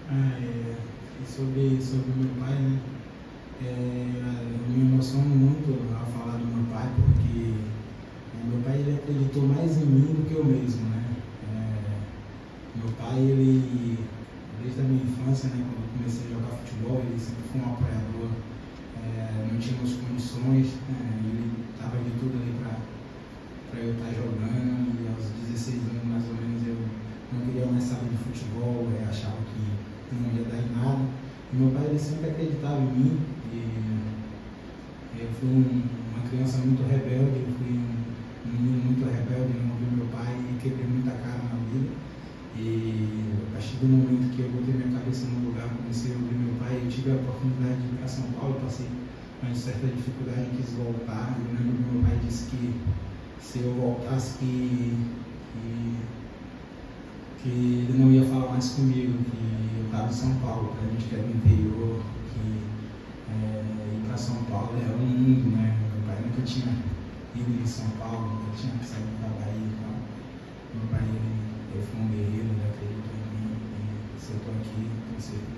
Sobre meu pai, né? Eu me emociono muito ao falar do meu pai, porque meu pai ele acreditou mais em mim do que eu mesmo, né? Meu pai, ele, desde a minha infância, né, quando eu comecei a jogar futebol, ele sempre foi um apoiador. Não tínhamos condições, ele estava de tudo ali para eu estar jogando, e aos 16 anos mais ou menos eu não queria mais saber de futebol, achava que não ia dar em nada. E meu pai ele sempre acreditava em mim, e eu fui uma criança muito rebelde, eu fui um menino muito rebelde, não ouvi meu pai e quebrei muita cara na vida. E a partir do momento que eu botei minha cabeça no lugar, comecei a ouvir meu pai, eu tive a oportunidade de ir para São Paulo, passei uma certa dificuldade, quis voltar. Eu lembro que meu pai disse que se eu voltasse que ele não ia falar mais comigo, que eu estava em São Paulo, para a gente que era do interior, que ir para São Paulo era um mundo, né? Meu pai nunca tinha ido em São Paulo, nunca tinha saído da Bahia e tal. Meu pai ele foi um guerreiro, ele acreditou em mim, e se eu estou aqui, com certeza.